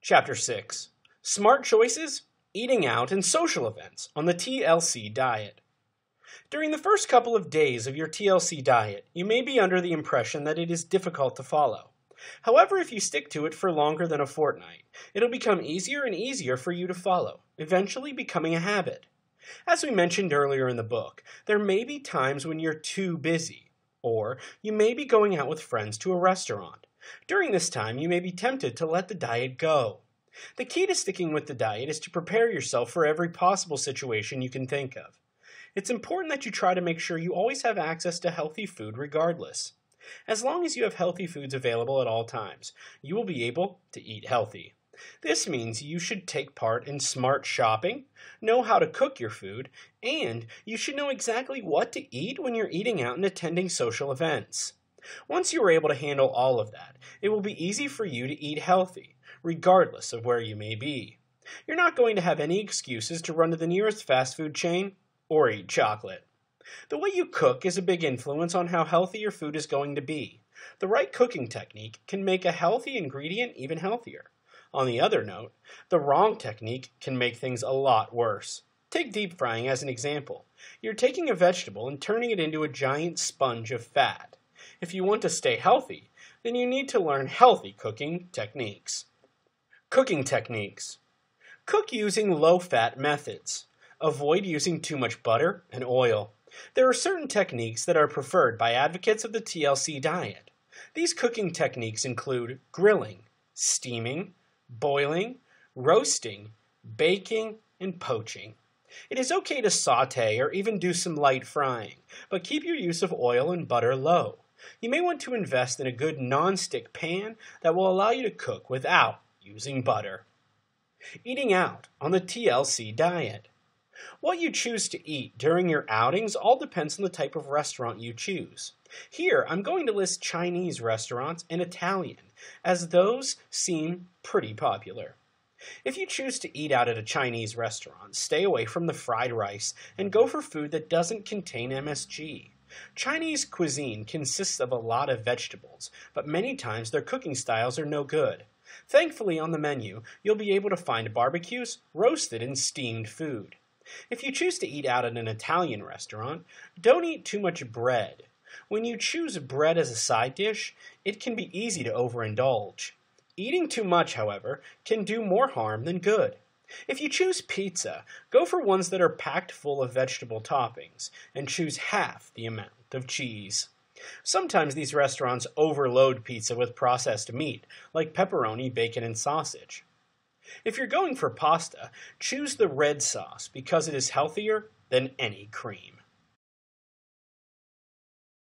Chapter 6 Smart Choices, Eating Out, and Social Events on the TLC Diet. During the first couple of days of your TLC diet, you may be under the impression that it is difficult to follow. However, if you stick to it for longer than a fortnight, it'll become easier and easier for you to follow, eventually becoming a habit. As we mentioned earlier in the book, there may be times when you're too busy, or you may be going out with friends to a restaurant. During this time, you may be tempted to let the diet go. The key to sticking with the diet is to prepare yourself for every possible situation you can think of. It's important that you try to make sure you always have access to healthy food regardless. As long as you have healthy foods available at all times, you will be able to eat healthy. This means you should take part in smart shopping, know how to cook your food, and you should know exactly what to eat when you're eating out and attending social events. Once you are able to handle all of that, it will be easy for you to eat healthy, regardless of where you may be. You're not going to have any excuses to run to the nearest fast food chain or eat chocolate. The way you cook is a big influence on how healthy your food is going to be. The right cooking technique can make a healthy ingredient even healthier. On the other note, the wrong technique can make things a lot worse. Take deep frying as an example. You're taking a vegetable and turning it into a giant sponge of fat. If you want to stay healthy, then you need to learn healthy cooking techniques. Cooking techniques. Cook using low-fat methods. Avoid using too much butter and oil. There are certain techniques that are preferred by advocates of the TLC diet. These cooking techniques include grilling, steaming, boiling, roasting, baking, and poaching. It is okay to saute or even do some light frying, but keep your use of oil and butter low. You may want to invest in a good non-stick pan that will allow you to cook without using butter. Eating out on the TLC diet. What you choose to eat during your outings all depends on the type of restaurant you choose. Here, I'm going to list Chinese restaurants and Italian, as those seem pretty popular. If you choose to eat out at a Chinese restaurant, stay away from the fried rice and go for food that doesn't contain MSG. Chinese cuisine consists of a lot of vegetables, but many times their cooking styles are no good. Thankfully, on the menu, you'll be able to find barbecues, roasted, and steamed food. If you choose to eat out at an Italian restaurant, don't eat too much bread. When you choose bread as a side dish, it can be easy to overindulge. Eating too much, however, can do more harm than good. If you choose pizza, go for ones that are packed full of vegetable toppings, and choose half the amount of cheese. Sometimes these restaurants overload pizza with processed meat, like pepperoni, bacon, and sausage. If you're going for pasta, choose the red sauce because it is healthier than any cream.